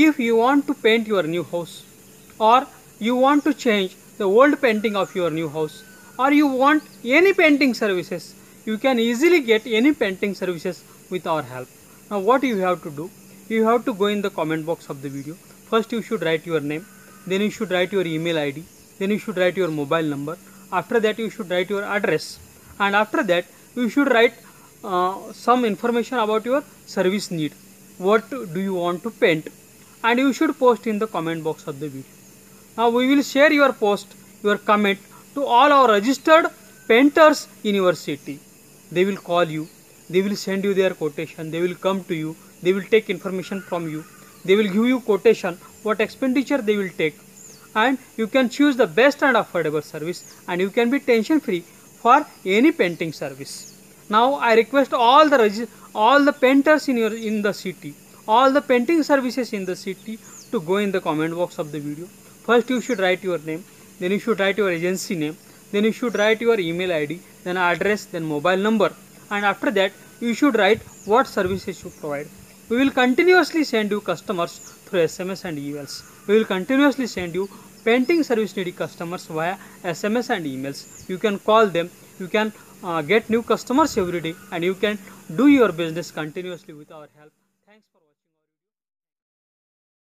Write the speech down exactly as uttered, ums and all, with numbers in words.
if you want to paint your new house, or you want to change the old painting of your new house, or you want any painting services, you can easily get any painting services with our help. Now what you have to do, you have to go in the comment box of the video. First you should write your name, then you should write your email I D, then you should write your mobile number. After that you should write your address, and after that you should write uh, some information about your service need. What do you want to paint, and you should post in the comment box of the video. Now we will share your post, your comment to all our registered painters in your city. They will call you, they will send you their quotation, they will come to you, they will take information from you, they will give you quotation, what expenditure they will take, and you can choose the best and affordable service, and you can be tension free for any painting service. Now I request all the all the painters in your in the city, all the painting services in the city to go in the comment box of the video. First you should write your name, then you should write your agency name, then you should write your email I D, then address, then mobile number, and after that you should write what services you provide. We will continuously send you customers through S M S and emails. We will continuously send you painting service needy customers via S M S and emails. You can call them, you can uh, get new customers every day, and you can do your business continuously with our help.